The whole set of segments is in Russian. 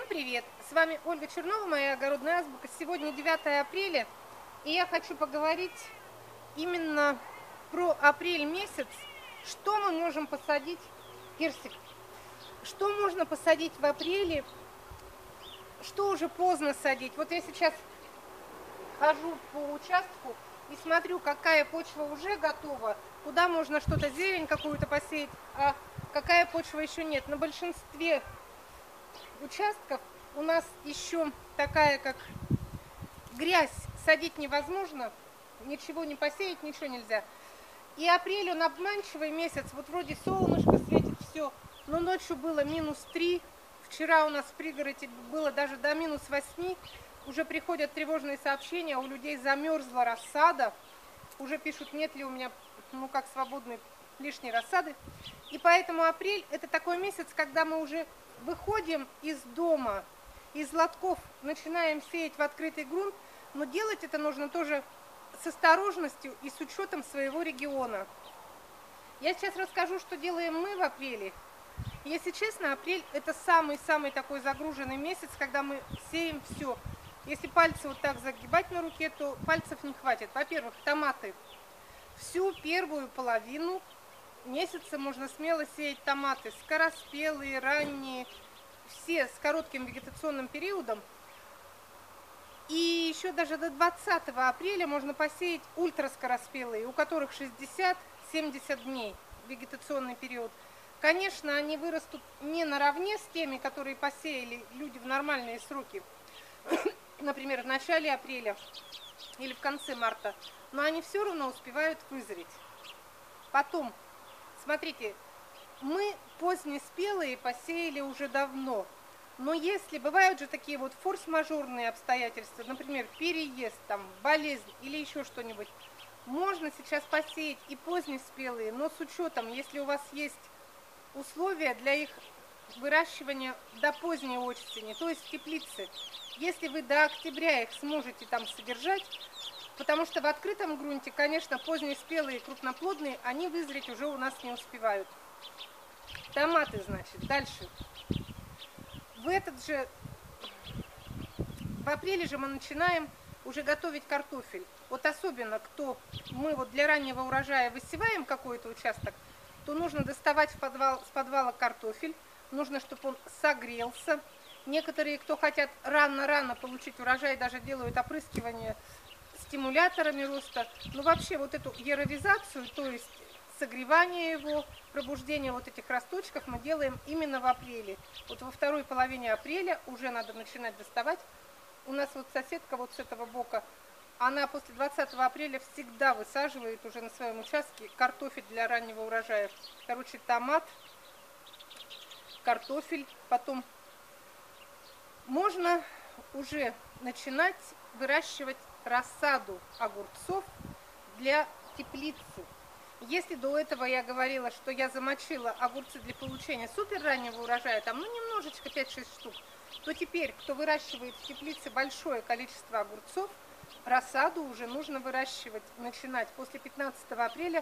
привет! С вами Ольга Чернова, моя огородная азбука. Сегодня 9 апреля, и я хочу поговорить именно про апрель месяц. Что мы можем посадить? Персик. Что можно посадить в апреле? Что уже поздно садить? Вот я сейчас хожу по участку и смотрю, какая почва уже готова, куда можно что-то, зелень какую-то посеять, а какая почва еще нет. На большинстве участков у нас еще такая, как грязь, садить невозможно, ничего не посеять, ничего нельзя. И апрель, он обманчивый месяц, вот вроде солнышко светит, все, но ночью было -3, вчера у нас в пригороде было даже до -8, уже приходят тревожные сообщения, у людей замерзла рассада, уже пишут, нет ли у меня, свободной лишней рассады. И поэтому апрель – это такой месяц, когда мы уже выходим из дома, из лотков, начинаем сеять в открытый грунт, но делать это нужно тоже с осторожностью и с учетом своего региона. Я сейчас расскажу, что делаем мы в апреле. Если честно, апрель – это самый-самый такой загруженный месяц, когда мы сеем все. Если пальцы вот так загибать на руке, то пальцев не хватит. Во-первых, томаты. Всю первую половину месяца можно смело сеять томаты. Скороспелые, ранние, все с коротким вегетационным периодом. И еще даже до 20 апреля можно посеять ультраскороспелые, у которых 60-70 дней вегетационный период. Конечно, они вырастут не наравне с теми, которые посеяли люди в нормальные сроки, например, в начале апреля или в конце марта, но они все равно успевают вызреть. Потом, смотрите, мы позднеспелые посеяли уже давно, но если бывают же такие вот форс-мажорные обстоятельства, например, переезд, болезнь или еще что-нибудь, можно сейчас посеять и позднеспелые, но с учетом, если у вас есть условия для их выращивания до поздней осени, то есть в теплице. Если вы до октября их сможете там содержать, потому что в открытом грунте, конечно, позднеспелые крупноплодные, они вызреть уже у нас не успевают. Томаты, значит, дальше. В апреле же мы начинаем уже готовить картофель. Вот особенно, мы вот для раннего урожая высеваем какой-то участок, то нужно доставать с подвала картофель, нужно, чтобы он согрелся. Некоторые, кто хотят рано-рано получить урожай, даже делают опрыскивание стимуляторами роста. Но вообще вот эту яровизацию, то есть согревание его, пробуждение вот этих росточков мы делаем именно в апреле. Вот во второй половине апреля уже надо начинать доставать. У нас вот соседка вот с этого бока, она после 20 апреля всегда высаживает уже на своем участке картофель для раннего урожая. Короче, томат, картофель. Потом можно уже начинать выращивать рассаду огурцов для теплицы. Если до этого я говорила, что я замочила огурцы для получения супер раннего урожая, немножечко, 5-6 штук, то теперь, кто выращивает в теплице большое количество огурцов, рассаду уже нужно выращивать, начинать после 15 апреля,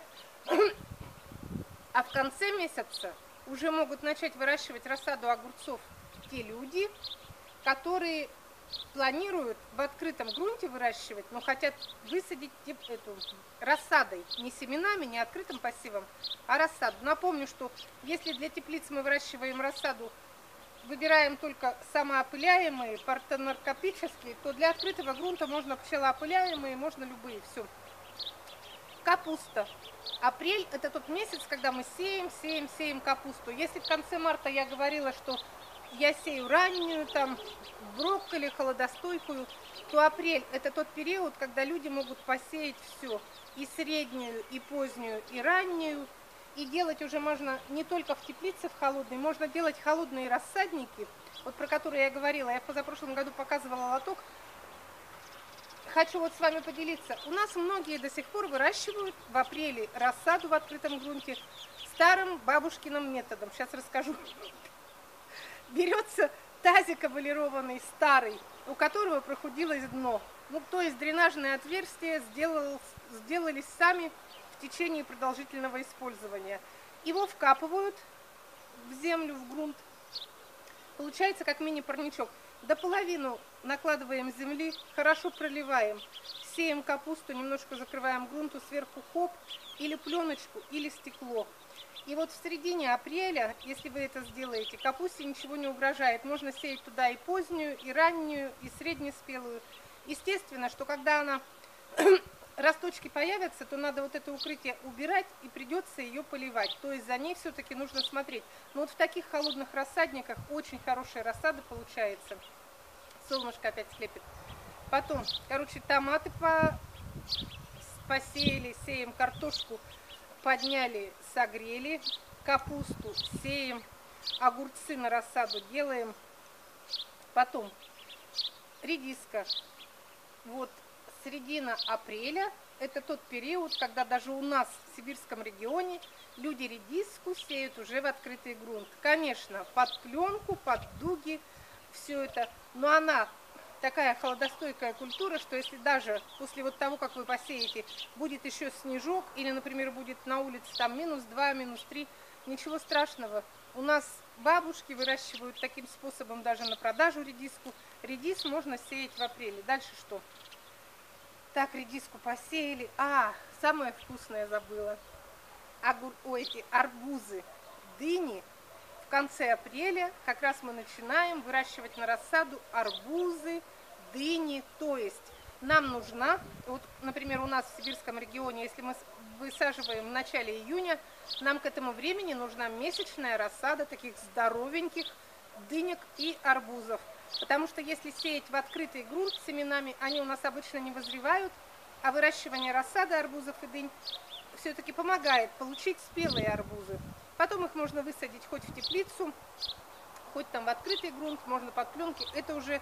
а в конце месяца уже могут начать выращивать рассаду огурцов те люди, которые планируют в открытом грунте выращивать, но хотят высадить эту рассадой, не семенами, не открытым посевом, а рассаду. Напомню, что если для теплиц мы выращиваем рассаду, выбираем только самоопыляемые, партенокопические, то для открытого грунта можно пчелоопыляемые, можно любые, все. Капуста. Апрель – это тот месяц, когда мы сеем капусту. Если в конце марта я говорила, что я сею раннюю, брокколи, холодостойкую, то апрель – это тот период, когда люди могут посеять все, и среднюю, и позднюю, и раннюю. И делать уже можно не только в теплице в холодной, можно делать холодные рассадники, вот про которые я говорила. Я в позапрошлом году показывала лоток. Хочу вот с вами поделиться. У нас многие до сих пор выращивают в апреле рассаду в открытом грунте старым бабушкиным методом. Сейчас расскажу. Берется тазик овалированный старый, у которого прохудилось дно. То есть дренажные отверстия сделались сами в течение продолжительного использования. Его вкапывают в землю, в грунт, Получается как мини-парничок. До половину накладываем земли, хорошо проливаем. Сеем капусту, немножко закрываем грунту, сверху хоп, или пленочку, или стекло. И вот в середине апреля, если вы это сделаете, капусте ничего не угрожает. Можно сеять туда и позднюю, и раннюю, и среднеспелую. Естественно, что когда она росточки появятся, то надо вот это укрытие убирать и придется ее поливать. То есть за ней все-таки нужно смотреть. Но вот в таких холодных рассадниках очень хорошая рассада получается. Солнышко опять слепит. Потом, короче, томаты посеяли, сеем картошку, подняли, согрели, капусту сеем, огурцы на рассаду делаем. Потом редиска. Вот середина апреля – это тот период, когда даже у нас в сибирском регионе люди редиску сеют уже в открытый грунт. Конечно, под пленку, под дуги, все это, но она такая холодостойкая культура, что если даже после вот того, как вы посеете, будет еще снежок, или, например, будет на улице там -2, -3, ничего страшного. У нас бабушки выращивают таким способом даже на продажу редиску. Редис можно сеять в апреле. Дальше что? Так, редиску посеяли. Самое вкусное забыла. Эти арбузы, дыни. В конце апреля как раз мы начинаем выращивать на рассаду арбузы, дыни. То есть нам нужна, вот, например, у нас в сибирском регионе, если мы высаживаем в начале июня, нам к этому времени нужна месячная рассада таких здоровеньких дынек и арбузов. Потому что если сеять в открытый грунт семенами, они у нас обычно не вызревают, а выращивание рассады арбузов и дынь все-таки помогает получить спелые арбузы. Потом их можно высадить хоть в теплицу, хоть там в открытый грунт, можно под пленки. Это уже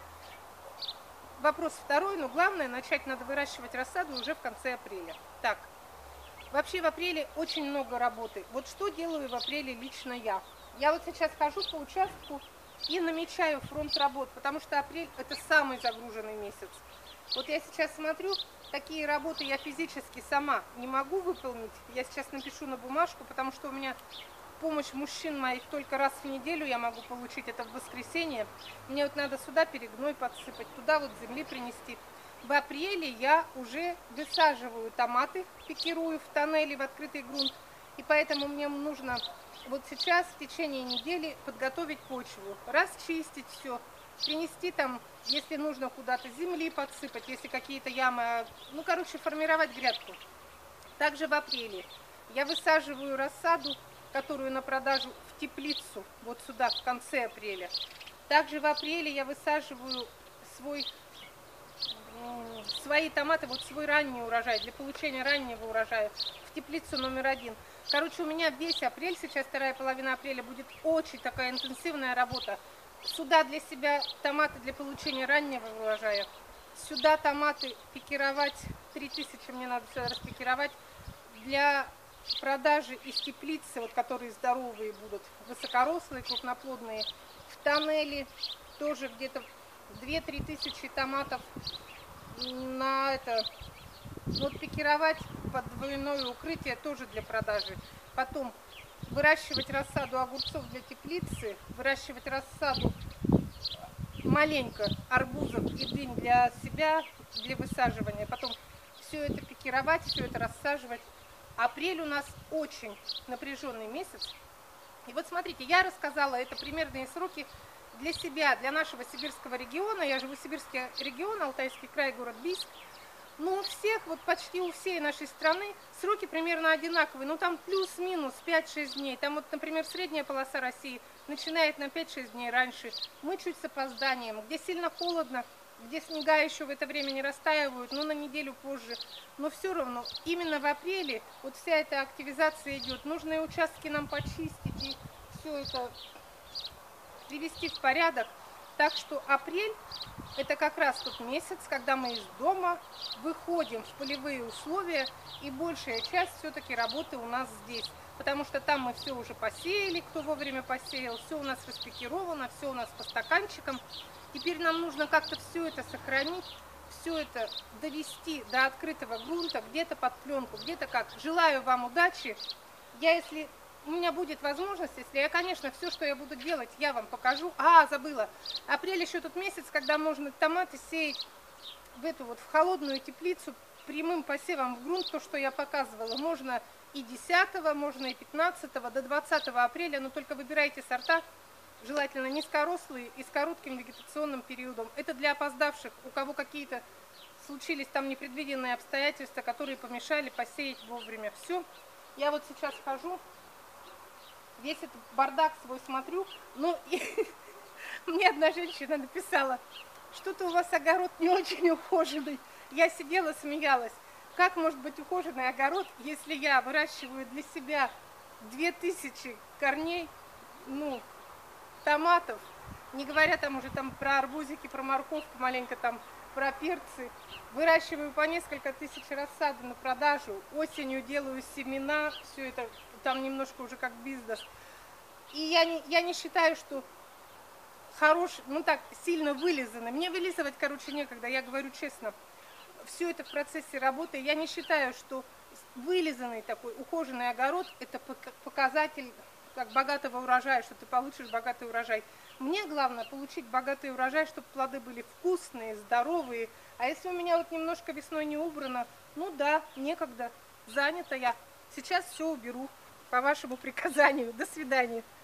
вопрос второй, но главное, начать надо выращивать рассаду уже в конце апреля. Так, вообще в апреле очень много работы. Вот что делаю в апреле лично я? Я вот сейчас хожу по участку и намечаю фронт работ, потому что апрель – это самый загруженный месяц. Вот я сейчас смотрю, такие работы я физически сама не могу выполнить. Я сейчас напишу на бумажку, потому что у меня помощь мужчин моих только раз в неделю я могу получить, это в воскресенье. Мне вот надо сюда перегной подсыпать, туда вот земли принести. В апреле я уже высаживаю томаты, пикирую в тоннеле в открытый грунт. И поэтому мне нужно вот сейчас в течение недели подготовить почву, расчистить все, принести там, если нужно куда-то земли подсыпать, если какие-то ямы, ну короче формировать грядку. Также в апреле я высаживаю рассаду, которую на продажу в теплицу, вот сюда в конце апреля. Также в апреле я высаживаю свои томаты, вот свой ранний урожай, для получения раннего урожая в теплицу номер 1. Короче, у меня весь апрель, сейчас вторая половина апреля, будет очень такая интенсивная работа. Сюда для себя томаты для получения раннего урожая. Сюда томаты пикировать, 3000 мне надо сюда распикировать. Для продажи из теплицы, вот которые здоровые будут, высокорослые, крупноплодные. В тоннеле тоже где-то 2-3 тысячи томатов на это. Вот пикировать под двойное укрытие тоже для продажи. Потом выращивать рассаду огурцов для теплицы, выращивать рассаду маленько арбузов и дынь для себя, для высаживания. Потом все это пикировать, все это рассаживать. Апрель у нас очень напряженный месяц. И вот смотрите, я рассказала это примерные сроки для себя, для нашего сибирского региона. Я живу в Сибирский регион, Алтайский край, город Бийск. Но у всех, вот почти у всей нашей страны сроки примерно одинаковые. Ну там плюс-минус 5-6 дней. Там вот, например, средняя полоса России начинает на 5-6 дней раньше. Мы чуть с опозданием. Где сильно холодно, где снега еще в это время не растаивают, но на неделю позже. Но все равно, именно в апреле вот вся эта активизация идет. Нужные участки нам почистить и все это привести в порядок. Так что апрель – это как раз тот месяц, когда мы из дома выходим в полевые условия, и большая часть все-таки работы у нас здесь. Потому что там мы все уже посеяли, кто вовремя посеял, все у нас распикировано, все у нас по стаканчикам. Теперь нам нужно как-то все это сохранить, все это довести до открытого грунта, где-то под пленку, где-то как. Желаю вам удачи. Я, если у меня будет возможность, если я, конечно, все, что я буду делать, я вам покажу. Забыла. Апрель еще тот месяц, когда можно томаты сеять в холодную теплицу прямым посевом в грунт, то, что я показывала. Можно и 10, можно и 15, до 20 апреля, но только выбирайте сорта, желательно низкорослые и с коротким вегетационным периодом. Это для опоздавших, у кого какие-то случились там непредвиденные обстоятельства, которые помешали посеять вовремя. Все, я вот сейчас хожу, весь этот бардак свой смотрю, и мне одна женщина написала: что-то у вас огород не очень ухоженный. Я сидела, смеялась. Как может быть ухоженный огород, если я выращиваю для себя 2000 корней, томатов, не говоря там уже про арбузики, про морковку, маленько там про перцы. Выращиваю по несколько тысяч рассады на продажу. Осенью делаю семена, все это там немножко уже как бизнес. И я не считаю, что хороший, сильно вылизанный. Мне вылизывать, некогда, я говорю честно. Все это в процессе работы. Я не считаю, что вылизанный такой ухоженный огород – это показатель как богатого урожая, что ты получишь богатый урожай. Мне главное получить богатый урожай, чтобы плоды были вкусные, здоровые. А если у меня немножко весной не убрано, некогда, занята я. Сейчас все уберу по вашему приказанию. До свидания.